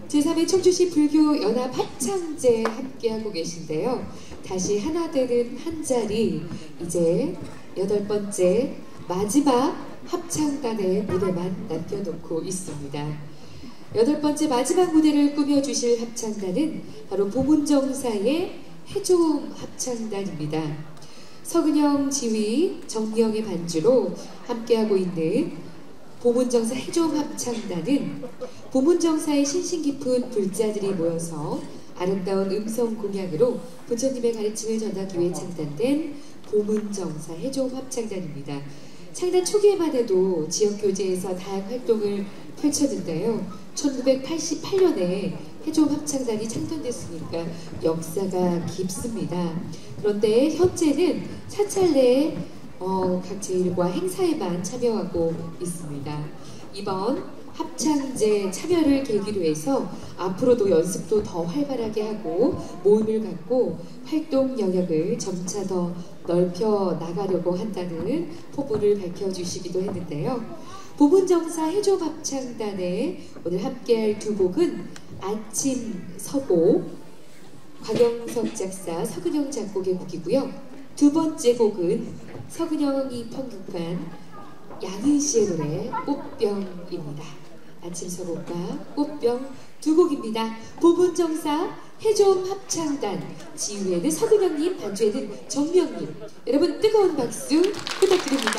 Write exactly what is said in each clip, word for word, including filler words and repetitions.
제삼 회 청주시 불교연합 합창제 함께하고 계신데요. 다시 하나 되는 한 자리, 이제 여덟 번째 마지막 합창단의 무대만 남겨놓고 있습니다. 여덟 번째 마지막 무대를 꾸며주실 합창단은 바로 보문정사의 해좀 합창단입니다. 서근영 지휘, 정미영의 반주로 함께하고 있는 보문정사 해좀 합창단은 보문정사의 신신 깊은 불자들이 모여서 아름다운 음성 공양으로 부처님의 가르침을 전하기 위해 창단된 보문정사 해좀 합창단입니다. 창단 초기에만 해도 지역교제에서 다양한 활동을 펼쳤는데요. 천구백팔십팔 년에 해좀 합창단이 창단됐으니까 역사가 깊습니다. 그런데 현재는 사찰내 어, 각 제일과 행사에만 참여하고 있습니다. 이번 합창제 참여를 계기로 해서 앞으로도 연습도 더 활발하게 하고 모임을 갖고 활동 영역을 점차 더 넓혀 나가려고 한다는 포부를 밝혀주시기도 했는데요. 보문정사 해좀 합창단에 오늘 함께할 두 곡은 아침 서곡, 곽영석 작사, 서근영 작곡의 곡이고요. 두 번째 곡은 서근영이 편곡한 양희 씨의 노래 꽃병입니다. 아침 서곡과 꽃병 두 곡입니다. 보문정사 해좀 합창단, 지휘에는 서근영님, 반주에는 정명님. 여러분 뜨거운 박수 부탁드립니다.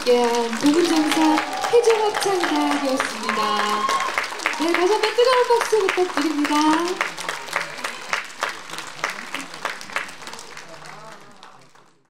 함께한 도문정사 해종합창단이었습니다. 네, 다시 한번 뜨거운 박수 부탁드립니다.